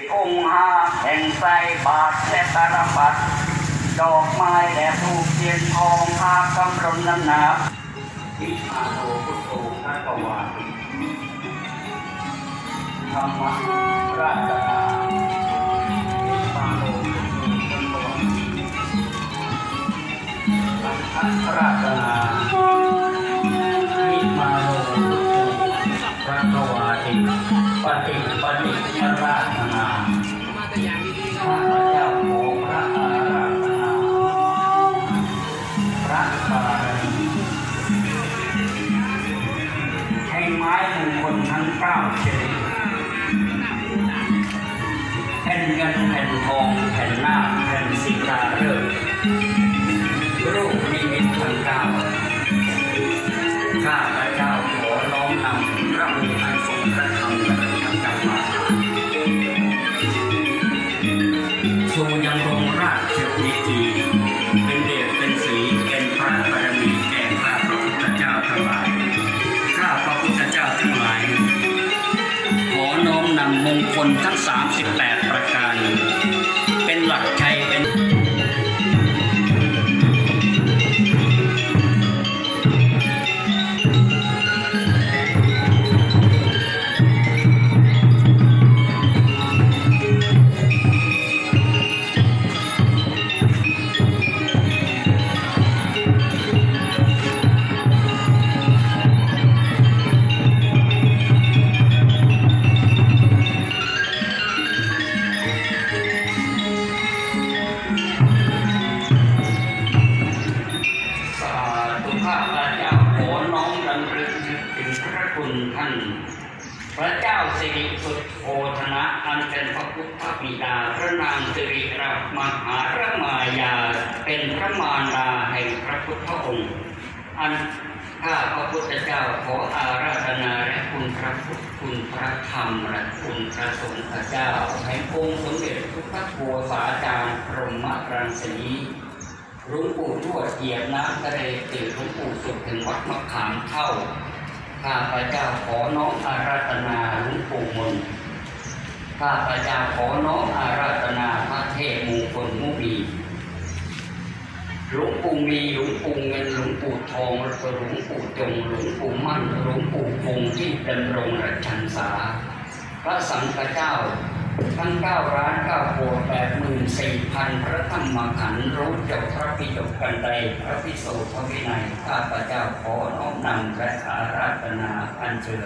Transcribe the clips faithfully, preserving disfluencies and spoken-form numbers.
องค์อาแห่งไสบาทและตาลปัดดอกไม้และทูบเทียนทองพากำรนน้ำหนาอิอาโตพุทโธพระกวาธรรมราชนาอิมาโลพุทโธพระกวาราชนาอิมาโลพุทโธพระกวาติปฏิปฏิราชนาข้าพเจ้าขอพระอาราธนาพระบารมีแห่งไม้มงคลทั้งเก้าชนิดแผ่นเงินแผ่นทองแผ่นนาคแผ่นศิลาฤกษ์รูปนิมิตทั้งเก้าข้าพเจ้าขอน้อมนำพระมีอันทรงพระธรรมและพระธรรมมาทรงยังคงราชวิถีเป็นเดชเป็นศรีเป็นพระบารมีแก่ข้าพระพุทธเจ้าทั้งหลายข้าพระพุทธเจ้าทั้งหลายขอน้อมนำมงคลทั้งสามสิบแปดประการเป็นหลักชัยเป็นพระเจ้าสิริสุทธโธธนะอันเป็นพระพุทธบิดาพระนางสิริรัตน์มหาพระมายาเป็นพระมารดาแห่งพระพุทธองค์อันข้าพระพุทธเจ้าขออาราธนาและคุณพระพุทธคุณพระธรรมและคุณพระสงฆ์พระเจ้าแห่งองค์สมเด็จพุทธโฆษาจารย์พรหมรังสีหลวงปู่ทวดเกียรติน้ำทะเลติหลวงปู่สุขถึงวัดมะขามเท่าข้าพเจ้าขอน้อมอาราธนาหลวงปู่มนข้าพเจ้าขอน้อมอาราธนาพระเทพมงคลมุนีหลวงปู่มีหลวงปู่เงินหลวงปู่ทองและหลวงปู่จงหลวงปู่มั่นหลวงปู่คงที่ดำรงราชันษาพระสังฆเจ้าทั้งเก้าร้านเก้าโพธิ์แปดหมื่นสี่พันพระธรรมขันธ์รู้จบพระปิฎกกันใดพระภิกษุพระวินัยข้าพเจ้าขอน้อมนำและอาราธนาอัญเชิญ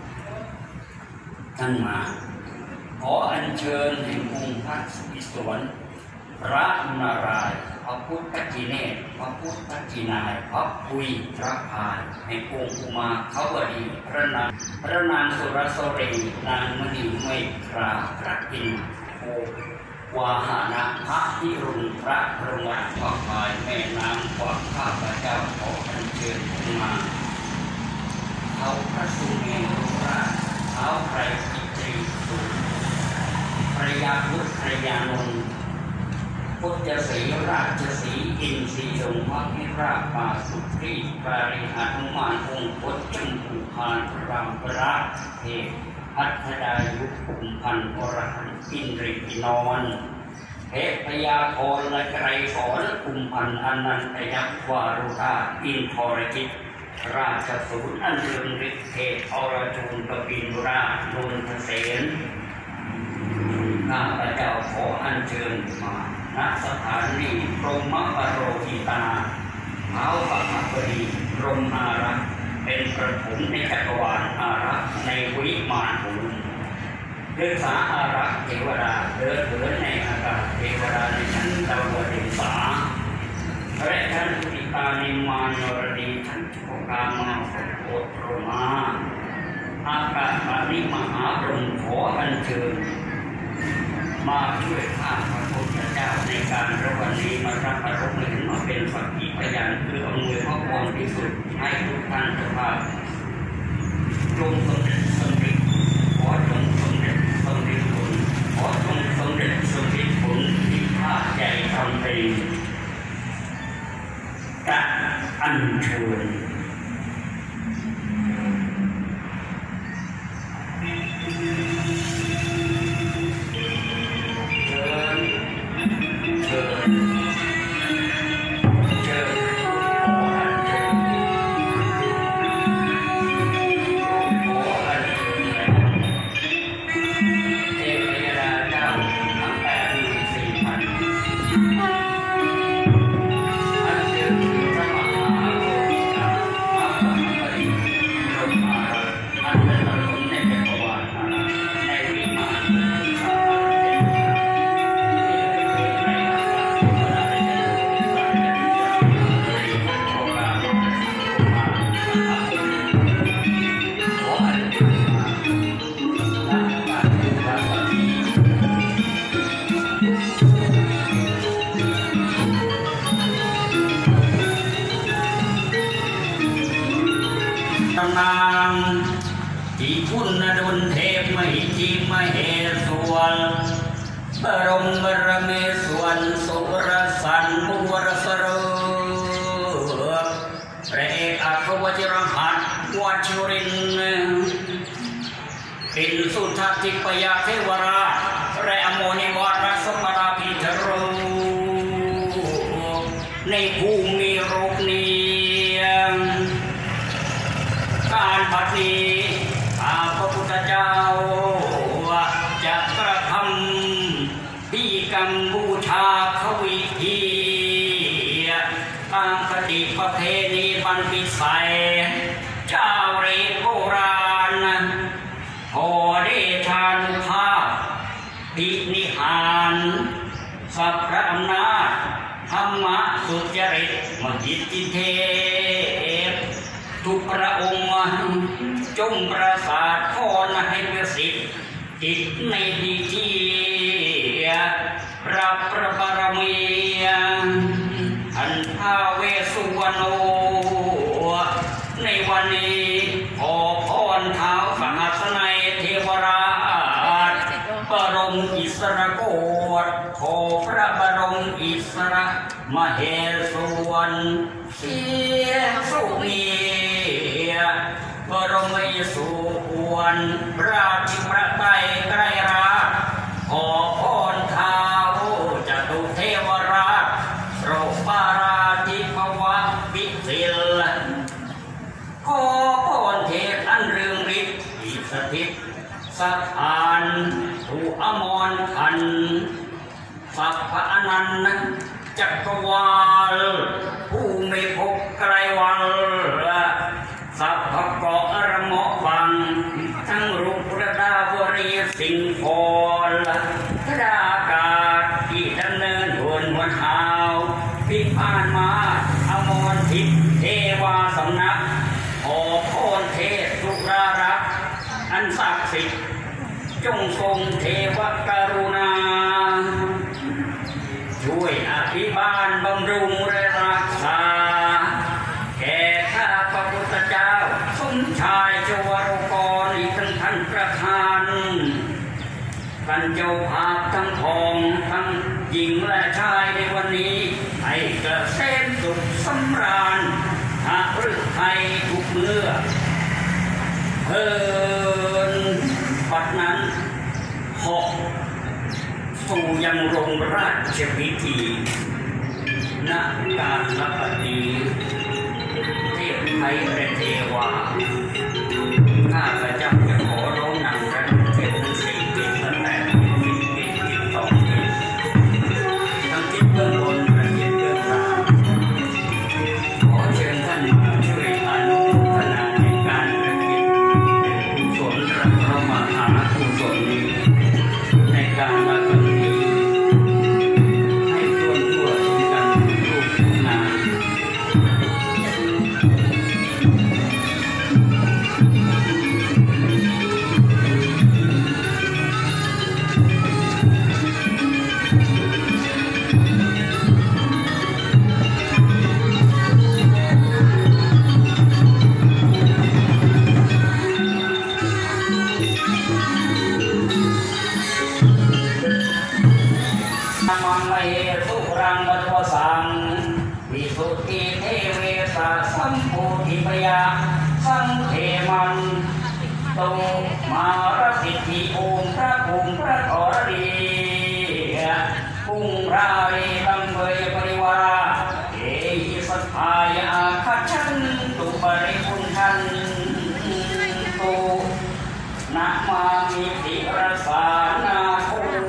ท่านมาขออัญเชิญแห่งองค์พระอิศวรพระนารายณ์พระพุทธกิเนศพระพุทธกินายพระพุยพระพายแห่งองค์อุมาขาวดีพระนางพระนางสุรสรีนางมณีเมตราพระอินทร์โอวาหานะพระพิรุณพระพรหมพระพายแม่น้ำขวางข้าพเจ้าขออัญเชิญมาเท้าพระสุเมรุราชเท้าไตรกิตรีสุพระยาพุทธพระยานนท์พุทธศรีราชศรีอินทรียงมัคคิราปาสุทธิปาริหานุมานองค์พุทธจมภูพานพรามพระเทพอัฏฐดายุคุมพันอรหันต์อินทริกินอนเทพยาพรและไกรสอนคุมพันอนันตยักษ์วารุธาอินทรกิจราชสูรอันเรืองฤทธิ์เทพอรจูนตปินราชนนทเสนข้าพเจ้าขออัญเชิญมาณสถานีพรหมปโรหิตาเท้าปฐมบดีพรหมอารักษ์เป็นประถมในจักรวาลอารักษ์ในวิมานภูมิเดินสาอารักษ์เทวดาเดินเถิดในอากาศเทวดาในชั้นดาวดึงสาและชั้นอุตานิมานนรดีชั้นโชกามาโอตโรมาอากาศปานิมหาพรหมขออัญเชิญมาช่วยข้าพระพุทธเจ้าในการระวันนี้มารับพระรมิมาเป็นสักขีพยานคืออำนวยพระพรที่สุดให้ทุกท่านทุกท่านจงสำเร็จสำเร็จขอจงสำเร็จสำเร็จผลขอจงสำเร็จสำเร็จผลที่ข้าใจทำเองจะอัญเชิญบรมบรเมศวรสุรสันบุวรสรพระเอกอัครวจิรหัสวัชรินปินสุทัติปยาเทวราชและอโมนิวรสมราภิเทโรในภูมิโรคนี้การปฏิอาพระพุทธเจ้าจะกระทำพิธีกรรมบูชาขวิธีตามคติประเพณีบันปิสัยเจ้าเรโบราณขอเดชานุภาพปินิหารสัพพะอำนาจธรรมะสุจริตมหิทธิเทพทุกพระองค์จงประสาทพรให้ประสิทธิ์จิตในพิธีรับพระบารมีอันท้าวเวสสุวรรณในวันนี้ขอพรเท้าสหัสนัยเทวราชบรมอิสรโกฏขอพระบรมอิสรมเหสวนเสียสุนีบรมอิสุวรรณราชิพระไตรไตรราชขอพรเท้าจตุเทวราชโรปาราธิภวะวิสิลขอพรเทพอันเรืองฤทธิ์ที่สถิตสถานผู้อมรขันสัพพะอนันต์จักรวาลผู้ไม่พบไกลวันสัพพะเกาะอรมะฟังทั้งรูประดาวรีสิงห์พรธดากาศที่ดำเนินหวนหัวเท้าพิพานมาอมรทิพย์เทวาสำนักขอพรเทพสุรารักษ์อันศักดิ์สิทธิ์จงทรงเทวกรุณาช่วยอภิบาลบำรุงและรักษาแก่ข้าพระพุทธเจ้าสมชายเจวรกรอีกทั้งท่านประธานท่านเจ้าภาพทั้งทองทั้งหญิงและชายในวันนี้ให้เกษมสุขสำราญหาฤทัยทุกเมื่อเพิ่นปัดนั้นหกสู่ยังลงราชพิธีณการรับปฏิเทพไทยและเทวาข้าพระเจ้าจะขอร้องนำพระเทพทั้งสี่ทิศตั้งแต่ทิศทิศทิศสองทิศทั้งทิศเบื้องบนและทิศเบื้องล่างขอเชิญท่านมาช่วยอนุโมทนาในการประกิจเป็นกุศลพระมหากุศลในการละกันนี้ให้ส่วนตัวถึงกันรูปนามมังไมสุรังบัตวสังวิสุทธิเทเวสะสัมโพธิปยาสังเทมันตงมารสิทธิภูมิพระภูมิพระธรณีภูมิพระรีตังเบยปริวาเอหิสัทธายาคัจฉันตุปริพุนทันตุนะมามิติรสานาโค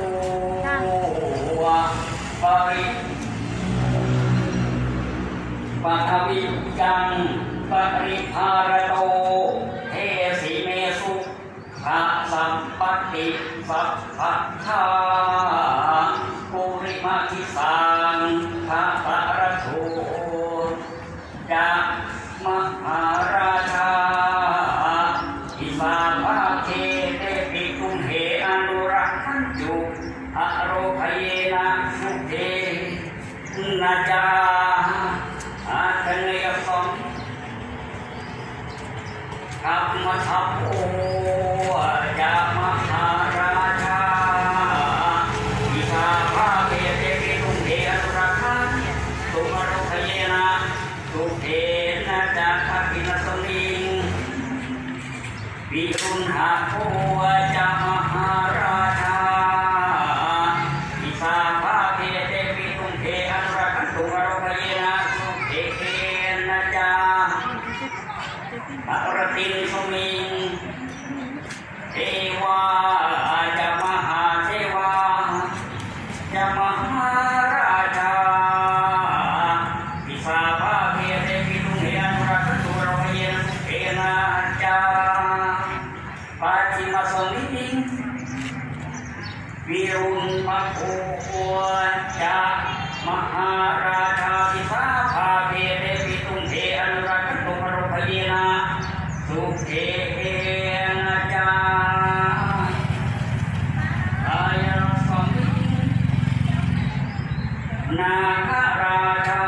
ปริปัทวิจังปริภารโตเทสิเมสุขะสัมปติสัพพะทาปุริมาทิสังภะตะระโทจะมหาราชาอิสาภาเทเตปิกุมเหอนุรักขันจุอโรภเยนะสุเทนาจาอาคเนยสมกัมมทัพโอจามหาราชาอิสวิรุณพระโคจะมหาราชาพิสาภาเกเตปิตุงเทอนุรักษ์ตุมรุพเยนะสุเขนะจาอายรสมินาคราชา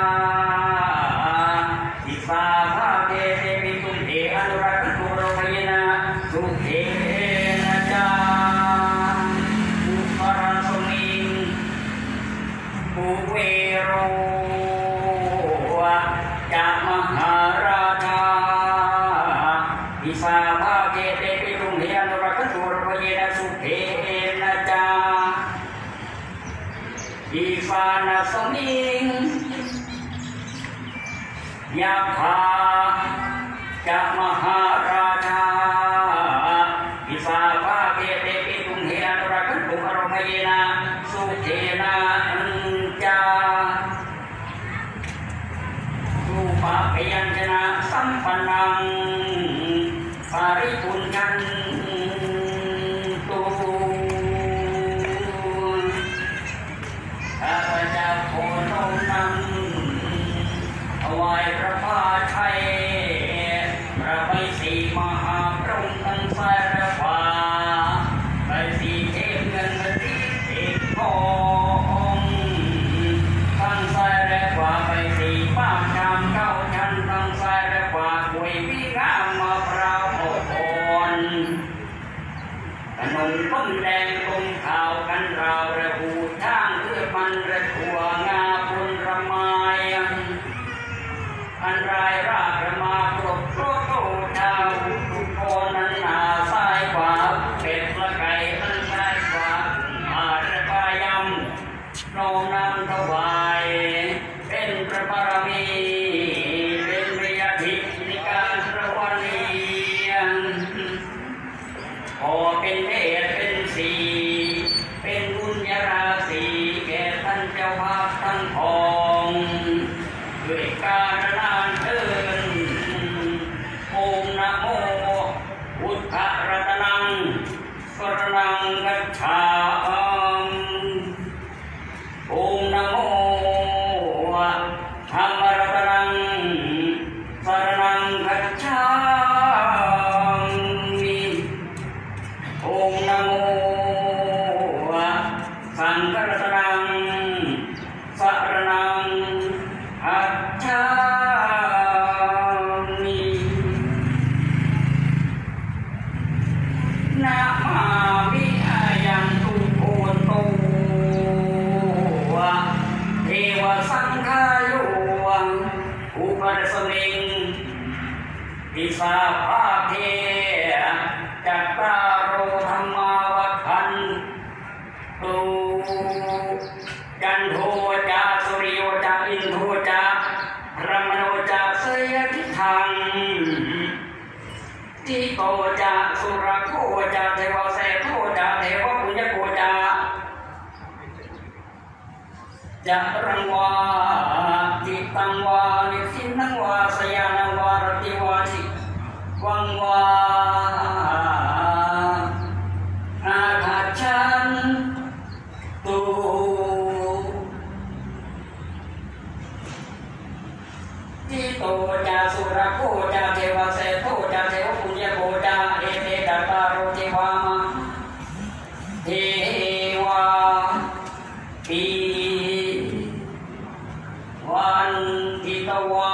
พิสาภาเกเตปิตุงเทอนุรักษ์ตุมรุพเยนะสุเขนะจาอุปราสมิงภูเวโรจะมหาราชาพิสาภาเกเตปิตุงเทอนุรักษ์ตุมรุพเยนะสุเขนะจาอิฟานาสมิงยะภาจะมหาราชาพิสาภาเกเตปิตุงเทอนุรักษ์ตุมรุพเยนะสุเขนะจารูปะพยัญชนะสัมปันนังปาริปุญญันตุข้าพเจ้าขอน้อมนำถวายพระพาชัยพระใบสีมหาพรหมทั้งสารฟ้าใบสีเทพเงินและสีเทพทองทั้งสารฟ้าใบสีป้ามชามเก้าชั้นทั้งสารฟ้ากล้วยวิงามมะพร้าวโอนขนมต้มแดงต้มข้าวกันราวระหูช่างเพื่อมันระถั่วงาปุนระไมอันรายรากระมาปลดโลดโตเท้าทุกคนนั้นหนาซ้ายขวาเป็ดละไก่นั้นซ้ายขวาอาระพายำน้อมนำถวายเป็นพระบารมีเป็นวิยาธิในการสรวณีขอเป็นเมตเป็นสีเป็นบุญญาราศีแก่ท่านเจ้าภาพทั้งทองด้วยการนานเทินโอมนะโมพุทธรัตนังสรณังกัจฉามิโอมนะโมธรรมรัตนังสรณังกัจฉามิโอมนะโมสังฆรัตนังสรณังกัจฉามินะมามิอายังตุโกโตเทวสังฆายโยอุปรสมิงพิสาภาเทจัตตาโรธรรมาวัฏันตุจันโทจาสุริโยจาอินโทจาพระมโนจาเสยทิทังทิโตจาสุรโคจาเทวเสโทจาเทวปุญญโกจาจะรังวาจิตังวานิสินังวาสยานังวารติวาจิวังวาอาคาชันตุทิโตจาสุรโคจาเทวเสโทจาเทวปุญญโกจาเอเตตตาโรเทวามาเทวาปีวันทิตวา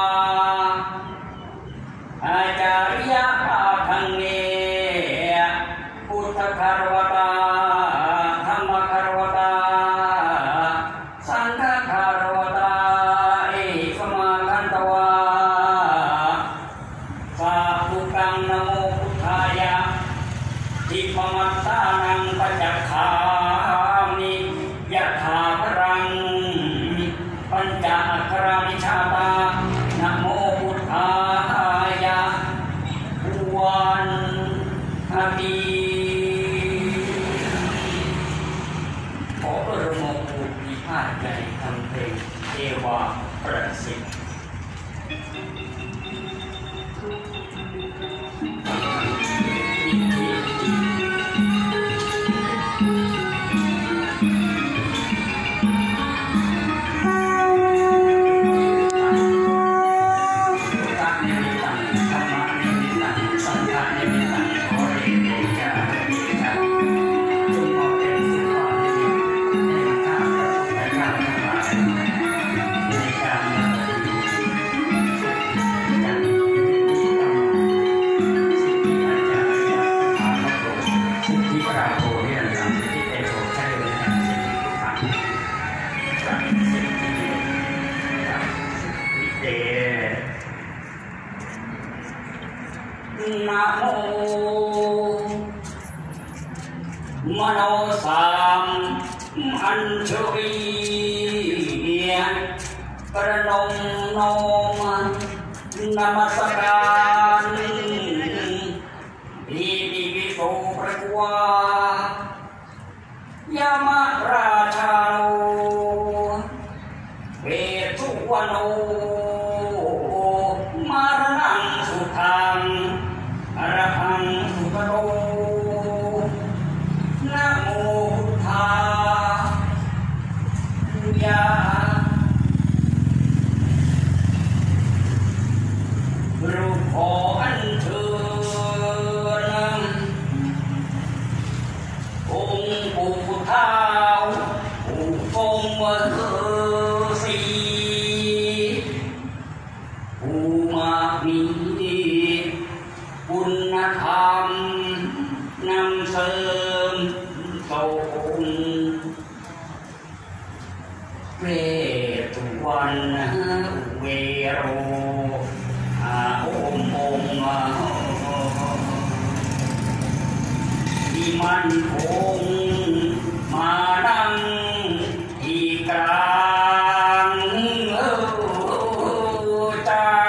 อาจาริยะทังเนพุทธคารวตาธรรมคารวตาสังฆคารวตาเอสมาคันตวาสาธุกังนะโมพุทธายะทิปมัตตานังปัจจคามิยะถาพรังปัญจอัครามิชาตานะโมพุทธายะวันอดีขอประโมทมีพาดใจทำเพลงเทวาประสิทธิ์อัญชลีประนมน้อมนมัสการอิติปิโสภะคะวายามะราชาโนเวทุวโนมารณังสุขังอรหังสุขโนนะโมพุทธายะรูปขออัญเชิญองค์ปู่ท้าวผู้ทรงมเหสีผู้มามีคุณธรรมนำเสริมส่งเวทุวันเวโรอาโอมโอมที่มันคงมานั่งที่กลางใจ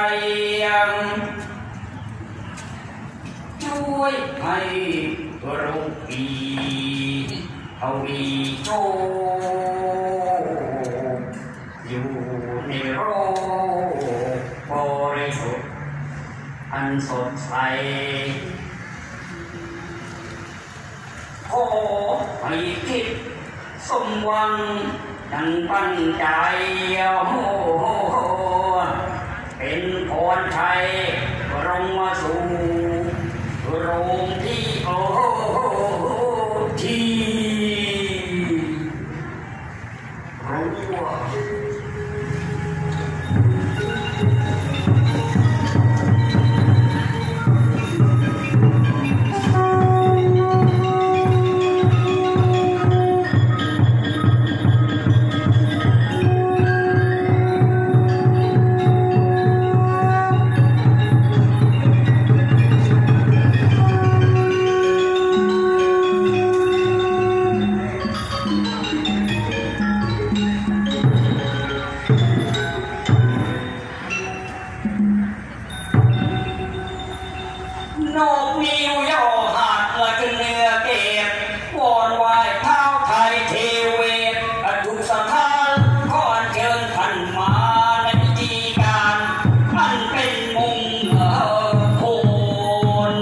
ช่วยให้รูปีทวีโชอยู่ในโลกบริสุทธิ์อันสดใสขอให้คิดสมหวังดังตั้งใจเป็นพรชัยลงมาสู่โรงที่โอที่รู้ว่าโนกนิ้วย่อหัดละจนเนื้อเก็บวอนไหวเท้าไทยเทเวศทุกสถานขออัญเชิญท่านมาในพิธีการอันเป็นมงคล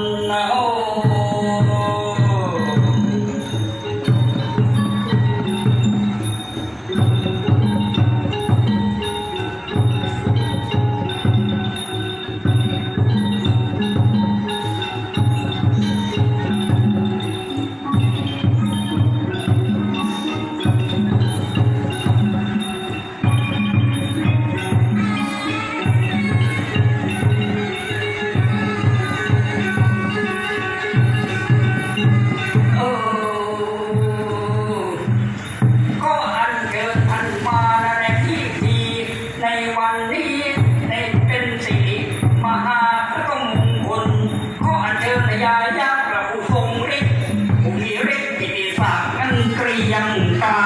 วันนี้เป็นสิริมหาพระมงคลขออัญเชิญยาญาพระผู้ทรงฤทธิ์ผู้มีฤทธิ์กิติศักดิ์อันเกรียงไกร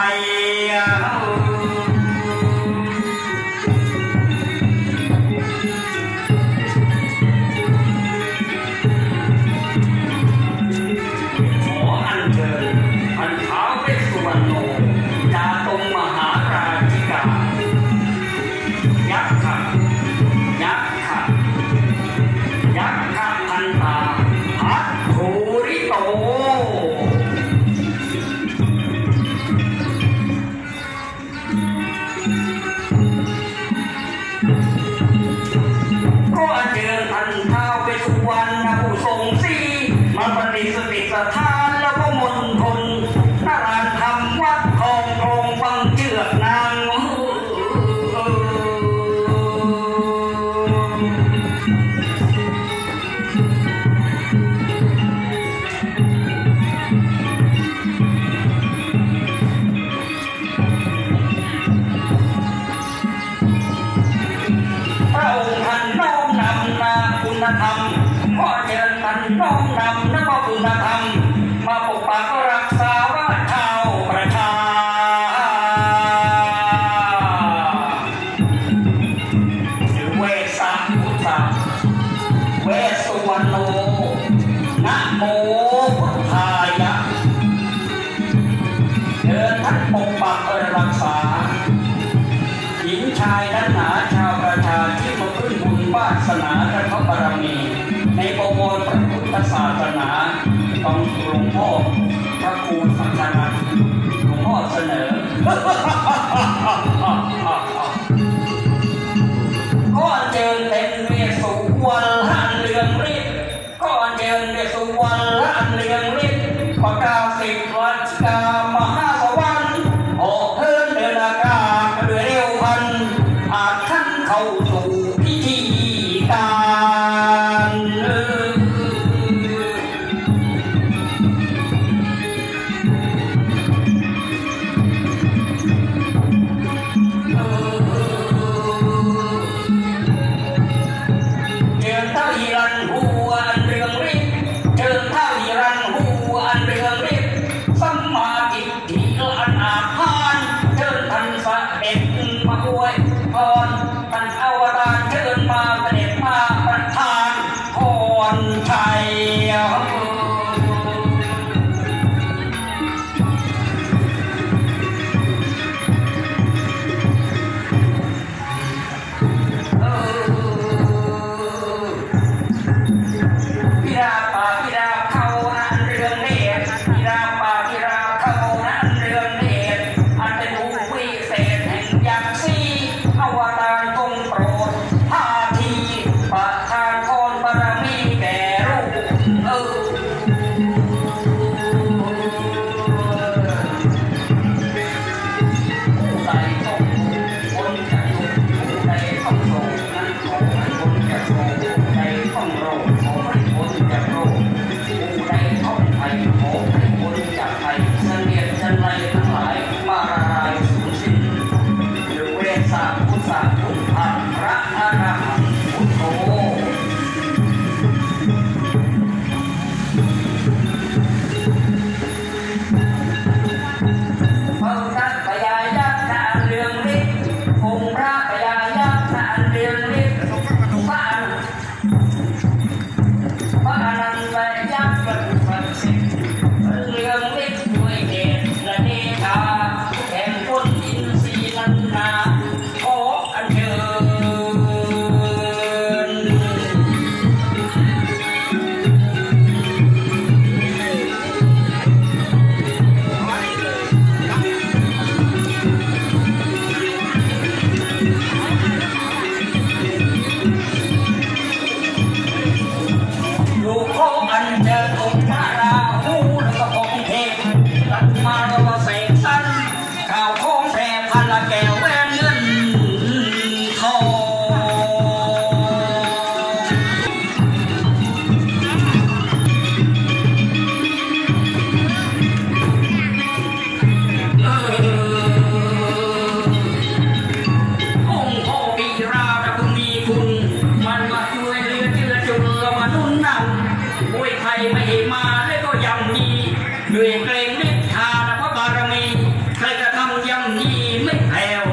ขออัญเชิญอันท้าวเวสสุวรรณโนจาตุมมหาราชิกายักษ์ค่ะยักษ์ค่ะยักษ์ค่ะพันตาพัทโธริโตปกปักรักษาหญิงชายนั้นหนาชาวประชาที่มาพึ่งบุญวาสนาและพระบารมีในประมวลพระพุทธศาสนาต้องหลวงพ่อพระครูสังฆนันท์หลวงพ่อเสนอก็เจิญเป็นเวสุวรรณหันเรืองฤทธิ์ก็เจิญเวสุวรรณหันเรืองฤทธิ์ประกาศสิทธิ์รัชกามหาสวรรค์ออกเทินเดินอากาศเรือเร็วพันอาจขั้นเข้าสู่พิธีการด้วยเกรงฤทธาและพระบารมีใครกระทำย่ำยีไม่แผ่ว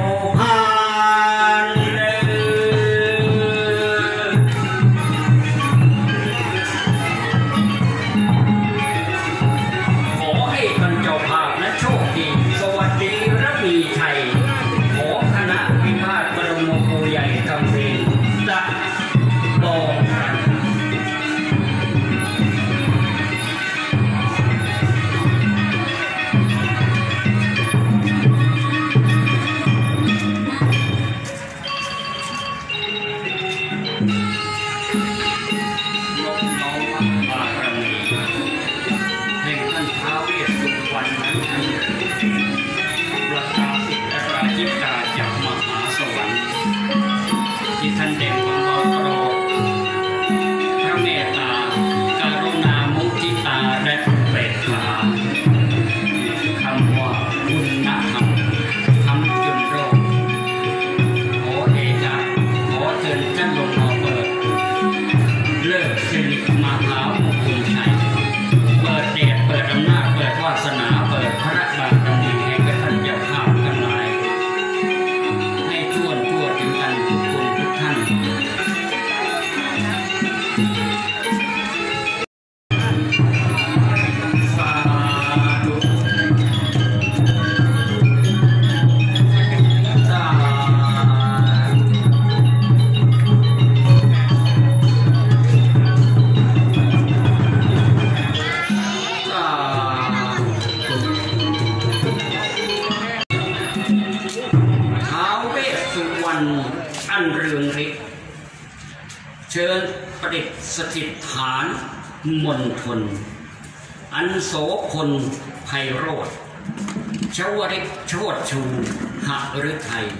อันเรืองฤทธิ์เชิญประดิษฐิฐานมณฑลอันโสพลไพโรจน์ชวริตโชติชูหฤทัย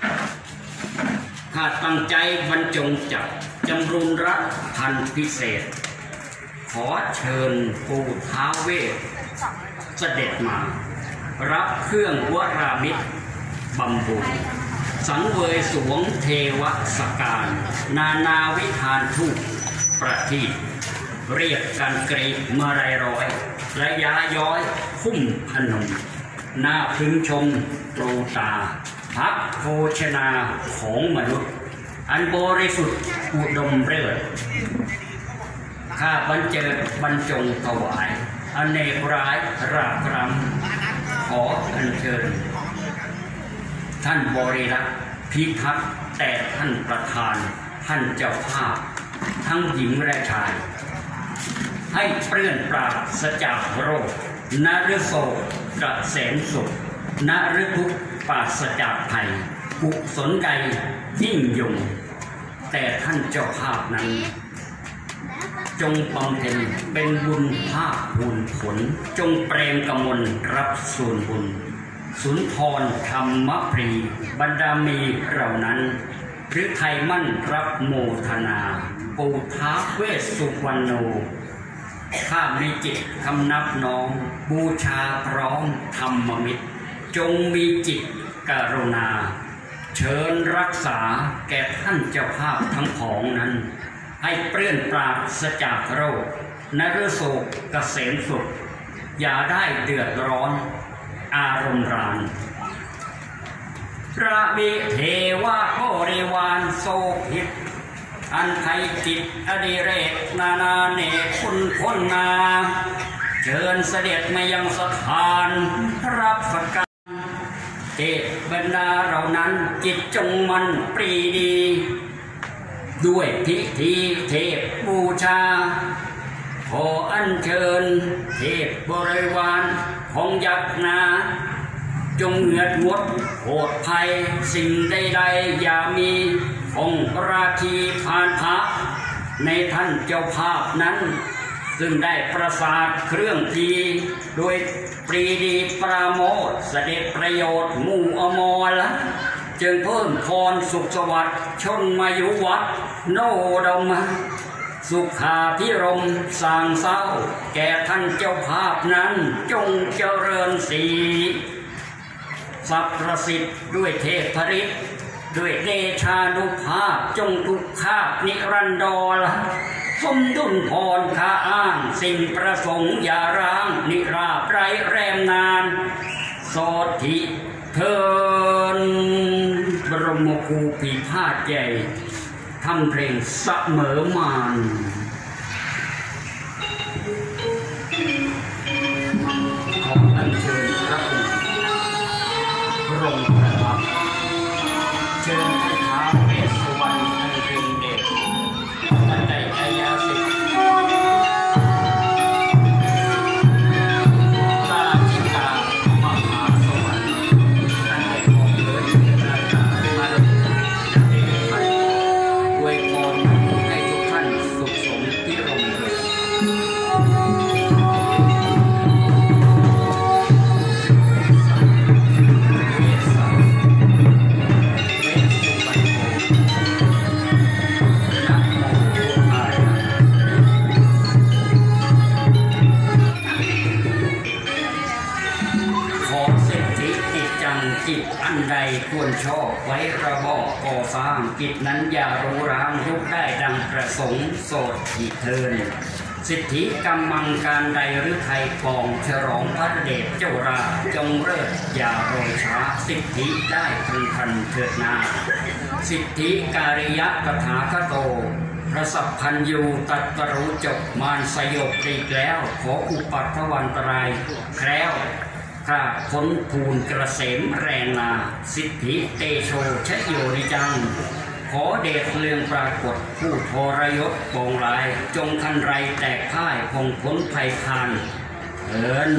ข้าตั้งใจบรรจงจับจำรุนรักพันพิเศษขอเชิญปู่ท้าวเวสเสด็จมารับเครื่องวรามิตรบำบุญสังเวยสวงเทวสการนานาวิธานทุกประทีปเรียกกันกรีมาลัยร้อยระยะย้อยคุ้มพนมน่าพึงชมตรูตาพักโภชนาของมนุษย์อันบริสุทธิ์อุดมเลิศข้าบรรเจิดบรรจงถวายอเนกร้ายราบรำขออัญเชิญท่านบริรักษ์พิทักษ์แต่ท่านประธานท่านเจ้าภาพทั้งหญิงและชายให้เปลื้อนปราศจากโรคนฤโศกเกษมสุขนฤทุกข์ปราศจากภัยกุศลใดยิ่งยงแต่ท่านเจ้าภาพนั้นจงบำเพ็ญเป็นบุญภาคบุญผลจงเปรมกมลรับส่วนบุญสุนทรธรรมปรีบรรดามีเหล่านั้นหรือไทยมั่นรับโมทนาปู่ท้าวเวสสุวรรณโนข้ามีจิตคำนับน้อมบูชาพร้อมธรรมมิตรจงมีจิตกรุณาเชิญรักษาแก่ท่านเจ้าภาพทั้งของนั้นให้เปลื้อนปราศจากโรคนฤโศกเกษมสุขอย่าได้เดือดร้อนอารมณ์รานพระวิเทวะบริวารโสภิตอันไทยจิตอดิเรกนานาเนกคุณคนนาเชิญเสด็จมายังสถานรับสักการเทพบรรดาเหล่านั้นจิตจงมันปรีดีด้วยพิธีเทพบูชาขออัญเชิญเทพบริวารของยักษ์นาจงเหงือดงดโหดภัยสิ่งใดๆอย่ามีองค์ราคีพานพระในท่านเจ้าภาพนั้นซึ่งได้ประสาทเครื่องทีโดยปรีดีปราโมทเสด็จประโยชน์หมู่อมรจึงเพิ่มพรสุขสวัสดิ์ชนมายุวัฒโนดมสุขาพิรมสางเศร้าแก่ท่านเจ้าภาพนั้นจงเจริญสีสัพประสิทธิ์ด้วยเทพฤทธิ์ด้วยเดชานุภาพจงทุกขาบนิรันดรสมดุลพรข้าอ้างสิ่งประสงค์อย่าร้างนิราบไรแรมนานโสธิเทินบรมครูปีพาดใหญ่ทำเพลงเสมอมานขออัญเชิญพระองค์บรมประทับเชิญท่านท้าวเวสสุวรรณอันเรืองเดชท่านได้อายาสิทธิ์ราชิกามหาสวรรค์ท่านได้บอกเลยราชามาลงจะได้ท่านอวยพรให้ทุกท่านสุขสมพิรมเลยจิตอันใดควรชอบไว้ระบอบก่อสร้างจิตนั้นอย่ารู้ร้างยุบได้ดังประสงค์โสดทิเทินสิทธิกำมังการใดหรือไทยปองฉลองพระเดชเจ้าราจงเลิศอย่าโรยช้าสิทธิได้พึงทันเถิดนาสิทธิการิยะกถาคโตพระสัพพันยูตัตรู้จบมารสยบปลีกแล้วขออุปัฏฐวันตรายแคล้วข้าพ้นภูนกระเสมแรงนาสิทธิเตโชชโยนิจังขอเดชเลืองปรากฏผู้ทรยศปองลายจงทันไรแตกพ่ายคงพ้นภัยพานเอิญ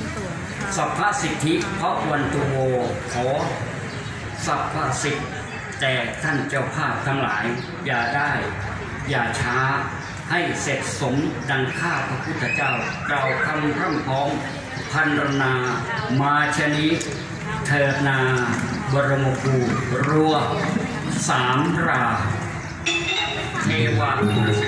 สัพพสิทธิพระวันตุโวขอสัพพสิทธิแต่ท่านเจ้าภาพทั้งหลายอย่าได้อย่าช้าให้เสร็จสมดังข้าพระพุทธเจ้ากล่าวคำพร่ำพ้องพันรนามาชนิเถิดนาบรมครูรัวสามราเอวา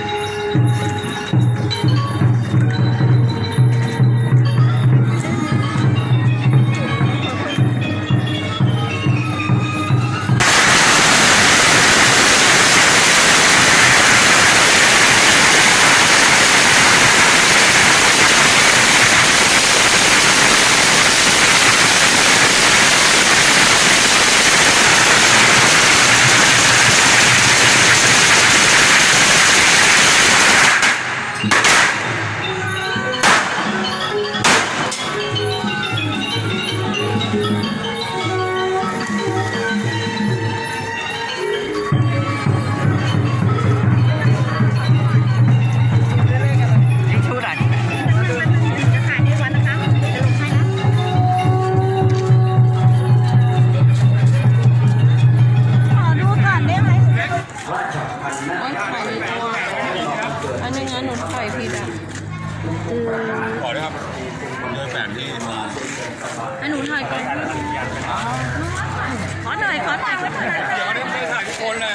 ขอด้วยครับโดยแบบที่มาให้หนูถ่ายก่อนขอหน่อยขอถ่ายขอถ่ายเดี๋ยวได้ถ่ายทุกคนแหละ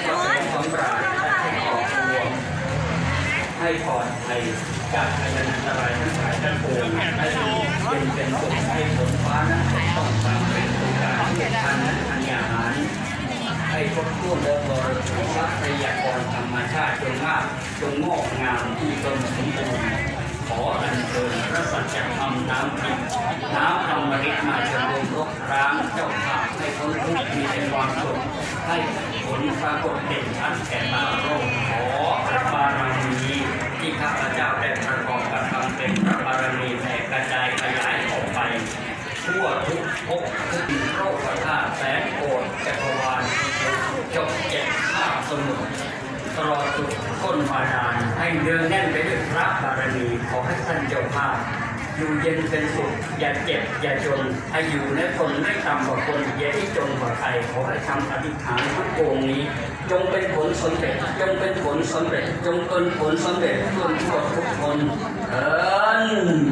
ให้ปลอดภัยจากภัยอันตรายทั้งหลายทั้งปวงให้เป็นเป็นสุขให้ฝนฟ้านั้นต้องสำเร็จโอกาสที่ท่านนั้นอันยาหารให้ครบถ้วนและบริสุทธิ์ทรัพยากรธรรมชาติจงมากจงงอกงามที่ต้นสมบูรณ์ขออัญเชิญพระสัจธรรมน้ำทิพย์น้ำอมฤตมาเชิญรบร้างเจ้าภาพให้พ้นทุกข์มีแต่ความสุขให้ผลปรากฏเด่นชัดแก่ตาโลกขอพระบารมีที่ข้าพเจ้าได้ประกอบกระทำเป็นพระบารมีแผ่กระจายขยายออกไปทั่วทุกภพทุกโลกธาตุแสนโกฏจักรวาลจบเจ็ดข้าสมุทรตลอดสุดก้นบาดาลให้เนืองแน่นไปด้วยพระบารมีขอให้ท่านเจ้าภาพอยู่เย็นเป็นสุขอย่าเจ็บอย่าจนให้อยู่ในคนไม่ต่ำกว่าคนอย่าที่จนกว่าใครขอให้ทำอธิษฐานทุกโกงนี้จงเป็นผลสำเร็จจงเป็นผลสำเร็จจงเป็นผลสำเร็จทุกทั่วทุกคนเอิญ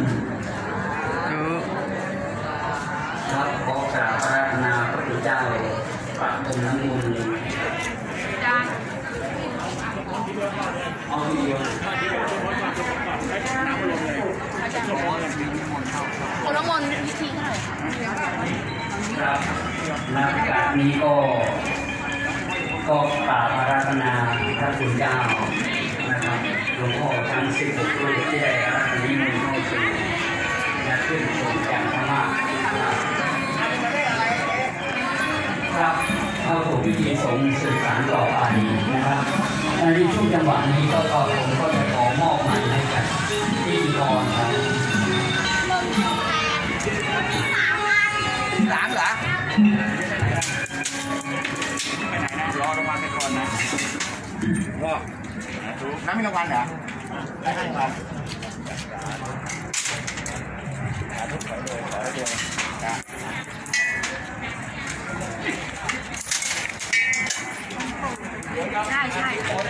ครับขอกราบพระนาพระพุทธเจ้าประพรมน้ำมนต์เอาวิดีโอผลมนวิธีเท่าไหร่ครับณโอกาสนี้ก็ก็กราบอาราธนาพระคุณเจ้านะครับหลวงพ่อทั้งสิบหกรูปที่ได้อาราธนานิมนต์เข้าสู่และขึ้นสู่การธรรมะครับเข้าสู่พิธีสงฆ์สื่อสารต่อไปนะครับในช่วงจังหวะนี้ก็ผมก็จะขอมอบหมายให้กับพิธีกรครับล้างเหรอไปไหนนะรอรางวัลไปก่อนนะรอน้ำมีรางวัลเหรอไม่ให้รางวัลทุกขอเลยขอเดียวนะใช่ใช่ขออ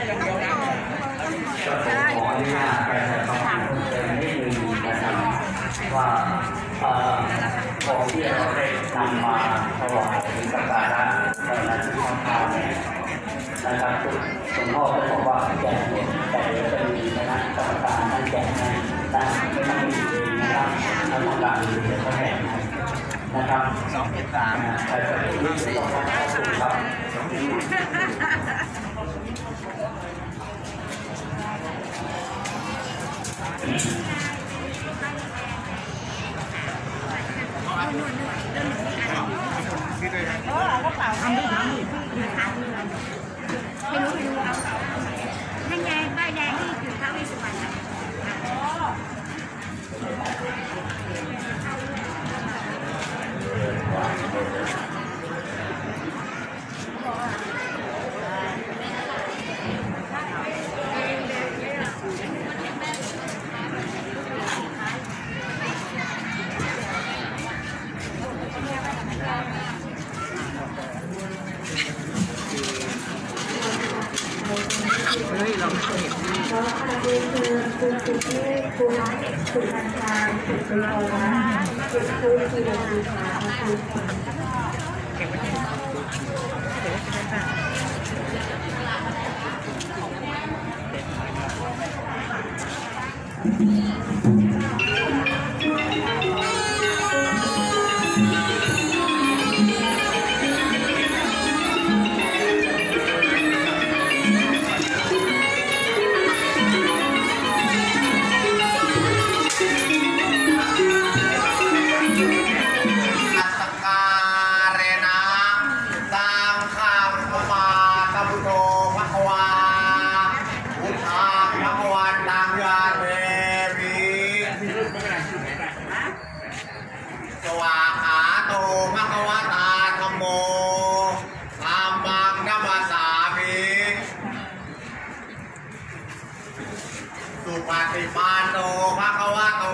นุญาตประชาสัมพันธ์เพิ่มนิดนึงนะครับว่าของที่เราได้นำมาถวายสักการะในนั้นทำทานนะครับหลวงพ่อก็บอกว่าแจกหมดแต่เดี๋ยวจะมีคณะกรรมการท่านแจกให้นะไม่ต้องมีเองนะครับท่านต้องการเดี๋ยวเขาแจกให้นะครับสองเจ็ดสามใครจะรู้ที่ต้องขอบคุณครับเออเอากระเป๋าทำดิทำดิไม่รู้ไม่รู้เอานั่นไงใบแดงที่อยู่ท้าวเวสสุวรรณเราไม่เคยเห็นที่ขอขอบคุณคุณสุเทพคุณคุณพันชายคุณสุโขทัยคุณสุธีรดีค่ะคุณเก็บไว้ที่เก็บไว้ที่บ้านสวาขาโตภะคะวะตาธัมโมธัมมังนัมสสามิสุปฏิปันโนภะคะวะโต